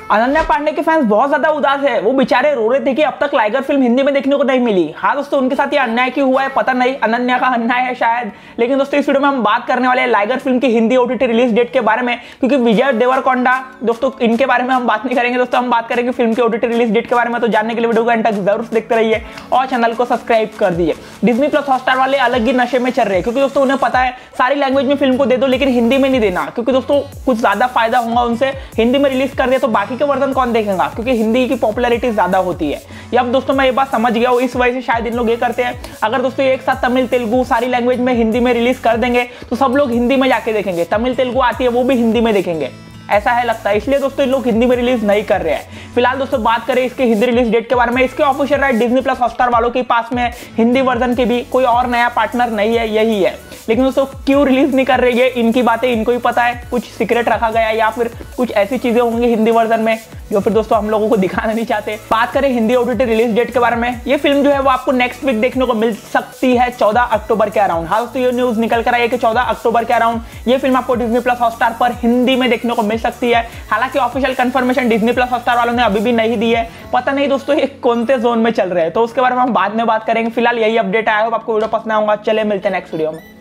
अनन्या पांडे के फैंस बहुत ज्यादा उदास है। वो बेचारे रो रहे थे कि अब तक लाइगर फिल्म हिंदी में देखने को नहीं मिली। हाँ दोस्तों, उनके साथ ये अन्याय क्यों हुआ है पता नहीं, अनन्या का अन्याय है शायद। लेकिन दोस्तों इस वीडियो में हम बात करने वाले हैं लाइगर फिल्म की हिंदी ओटीटी रिलीज डेट के बारे में, क्योंकि विजय देवरकोंडा दोस्तों इनके बारे में हम बात नहीं करेंगे। दोस्तों हम बात करेंगे फिल्म की ओटीटी रिलीज डेट के बारे में। तो जानने के लिए वीडियो को एंड तक जरूर देखते रहिए और चैनल को सब्सक्राइब कर दीजिए। डिज्नी प्लस हॉटस्टार वाले अलग ही नशे में चल रहे हैं, क्योंकि दोस्तों उन्हें पता है सारी लैंग्वेज में फिल्म को दे दो लेकिन हिंदी में नहीं देना, क्योंकि दोस्तों कुछ ज्यादा फायदा होगा उनसे। हिंदी में रिलीज कर दिया तो बाकी के वर्जन कौन देखेगा, क्योंकि हिंदी की पॉपुलैरिटी ज्यादा होती है। ये अब दोस्तों मैं ये बात समझ गया हूं, इस वजह से शायद इन लोग ये करते हैं। अगर दोस्तों एक साथ तमिल तेलुगु सारी लैंग्वेज में हिंदी में रिलीज कर देंगे तो सब लोग हिंदी में जाके देखेंगे। तमिल तेलुगु आती है वो भी हिंदी में देखेंगे, ऐसा है लगता है। इसलिए दोस्तों इन लोग हिंदी में रिलीज नहीं कर रहे हैं। फिलहाल दोस्तों बात करें इसके हिंदी रिलीज डेट के बारे में, इसके official right Disney plus Hotstar वालों के पास में हिंदी वर्जन के भी कोई और नया पार्टनर नहीं है, यही है। लेकिन दोस्तों क्यों रिलीज नहीं कर रही है, इनकी बातें इनको ही पता है। कुछ सीक्रेट रखा गया है या फिर कुछ ऐसी चीजें होंगी हिंदी वर्जन में जो फिर दोस्तों हम लोगों को दिखाना नहीं चाहते। बात करें हिंदी ओटीटी रिलीज डेट के बारे में, ये फिल्म जो है वो आपको नेक्स्ट वीक देखने को मिल सकती है 14 अक्टूबर के अराउंड। हाँ दोस्तों ये न्यूज निकल कर आई है कि 14 अक्टूबर के अराउंड ये फिल्म आपको डिज्नी प्लस हॉटस्टार पर हिंदी में देखने को मिल सकती है। हालांकि official confirmation Disney plus Hotstar वालों ने अभी भी नहीं दी है। पता नहीं दोस्तों ये कौन से जोन में चल रहे हैं, तो उसके बारे में हम बाद में बात करेंगे। फिलहाल यही अपडेट आया हो, आपको वीडियो पसंद आऊंगा। चले मिलते हैं नेक्स्ट वीडियो में।